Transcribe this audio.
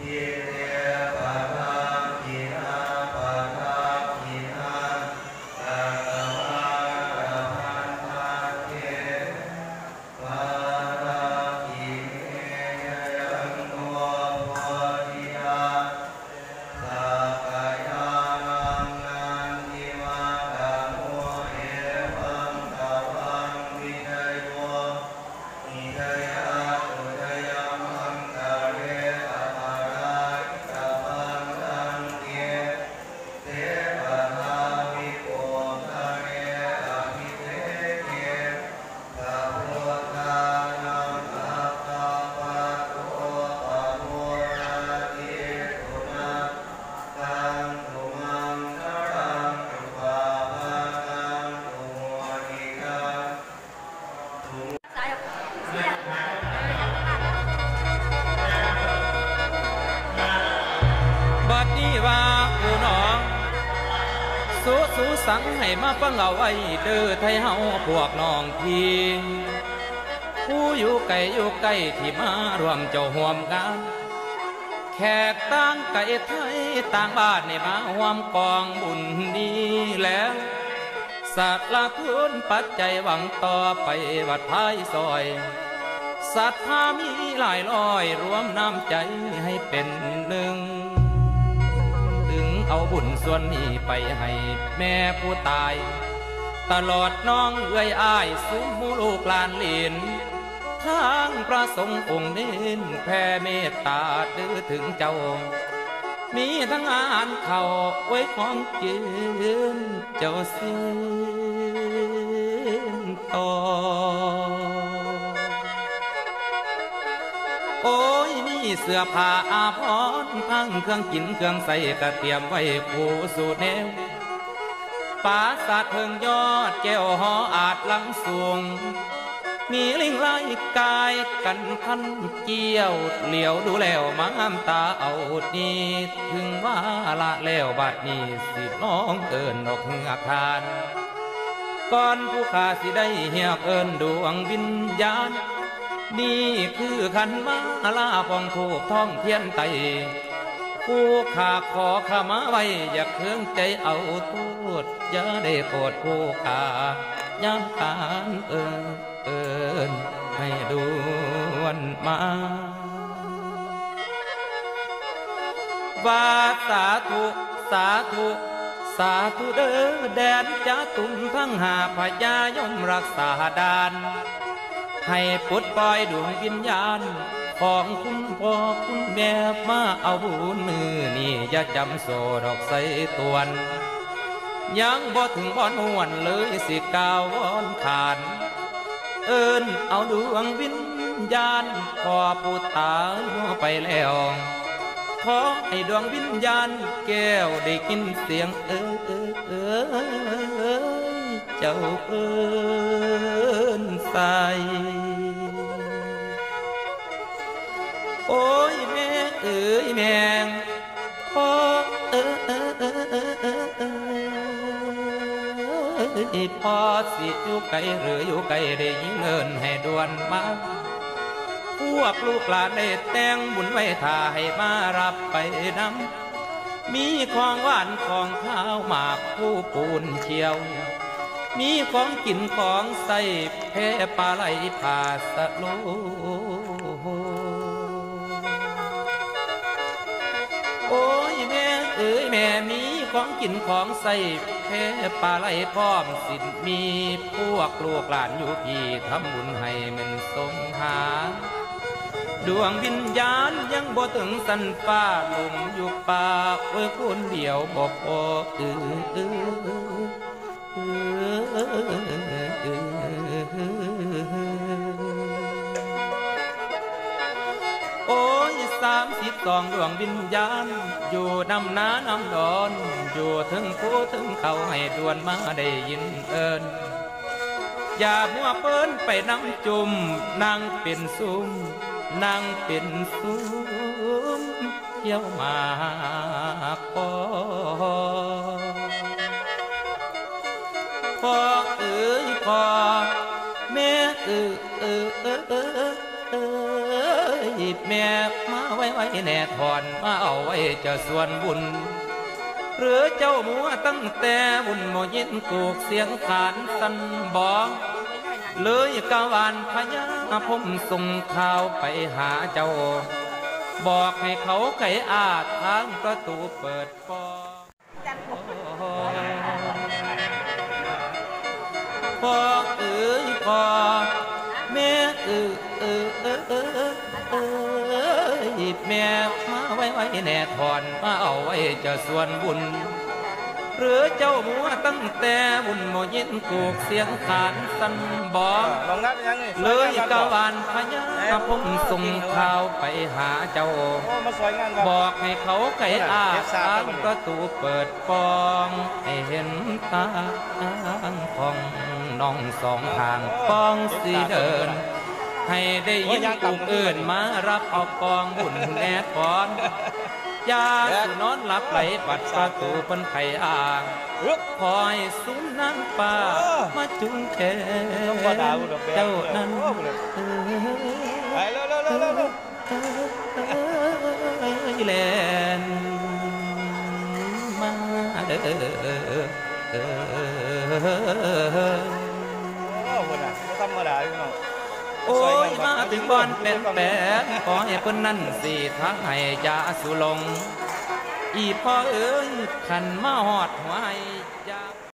สู้สังให้มาฟังเอาไว้เด้อไทยเฮาพวกน้องพี่ผู้อยู่ไกลอยู่ใกล้ที่มารวมเจ้าห่วมกันแขกต่างไกลไทยต่างบ้านในมาห่วมกองบุญนี้แล้วสัตว์ละทุนปัจจัยหวังต่อไปวัดพายซอยสัตว์พามีหลายร้อยรวมน้ำใจให้เป็นหนึ่งเอาบุญส่วนนี้ไปให้แม่ผู้ตายตลอดน้องเอื้อยอ้ายซุ้มมูลูกหลานเหลนทางพระสงฆ์องค์เน้นแผ่เมตตาดื้อถึงเจ้ามีทั้งอาหารข้าวไว้ของกินเจ้าสิ้นต่อโอ้ยมีเสื้อผ้าอาภรณ์ทั้งเครื่องกินเครื่องใส่กระเตรียมไว้คู่สู่แนวปราสาทเพิงยอดแก้วหออาจลังสูงมีลิงไล่กายกันพันเกี่ยวเหลียวดูแล้วมามตาเอาดีถึงว่าละแล้วบัดนี้สิน้องเอิญนกเหือกทานก่อนผู้ข้าสิได้เหียบเอิญดวงวิญญาณนี่คือขันมาลาปองถูกท้องเทียนไตผู้ข้าขอขมาไว้อย่าเคืองใจเอาตูดอย่าได้โปรดผู้ข้าย้ำการเอิญให้ด่วนมาว่าสาธุสาธุสาธุเด้อแดนจะตุ่มทั้งหาพญายมรักษาดานให้ปลดปล่อยดวงวิญญาณของคุณพ่อคุณแม่มาเอาบุญมือนี่อย่าจำโซดอกใส่ตวนยังบ่ถึงบ่อนวนเลยสิกาววอนขานเอิญเอาดวงวิญญาณพอผู้ตายไปแล้วขอให้ดวงวิญญาณแก้วได้กินเสียงเจ้าเอิญใส่โอ้ยแม่เอ๋ยแมงพ่อพ่อสิอยู่ไกลหรืออยู่ไกลได้ยินเอิญให้ด่วนมาพวกลูกหลานได้แต่งบุญไว้ท่าให้มารับไปนำมีของหวานของข้าวหมากผู้ปูนเชียวมีของกินของใส่แพปลาไหลผาสะโลโอ้ยแม่เอ๋ยแม่มีของกินของใส่แพปลาไหลพร้อมสินมีพวกลูกหลานอยู่พี่ทำบุญให้มันสงหาดวงวิญญาณยังบ่ถึงสันฟ้าลงอยู่ป่าไว้คนเดียวบ่พอโอ้ย32ดวงวิญญาณอยู่นำน้านำดอนอยู่ถึงผู้ถึงเขาให้ด่วนมาได้ยินเอิญอย่ามัวเปิ้นไปน้ำจุ่มนั่งเป็นซุ้มนั่งเป็นซุ้มเที่ยวมาพ่อเอ๋ยพ่อแม่แม่ม่มาไว้แน่ถอนมาเอาไว้จะส่วนบุญหรือเจ้ามัวตั้งแต่บุญโมยินกูกเสียงขานสันบอกเลยกะวานพญาผมส่งข่าวไปหาเจ้าบอกให้เขาไขอาทางประตูเปิดฟอพอพอแม่แม่มาไว้แน่ถอนมาเอาไว้จะส่วนบุญหรือเจ้ามัวตั้งแต่บุญโมยินกูกเสียงขานสันบอกเลยกะวานพญาผมส่งข่าวไปหาเจ้าบอกให้เขาไขอาทางประตูเปิดฟองให้เห็นตาของน้องสองทางฟองสีเดินให้ได้ยินกูเอื่นมารับเอากองบุญแน่ก่อนยาสุนอนหลับไหลปัดประตูเป็นไข่อ่างคอยสุนน้ำป่ามาจุงแขนเจ้านั้นแลนมาเด้อธรรมดาอยู่เนาะโอ้ยมาถึงบ้านเป็นแปดขอให้เพิ่นนั่นสิทางให้ยาสุลงอีพ่อเอ้ยขันมาหอดหัวใจ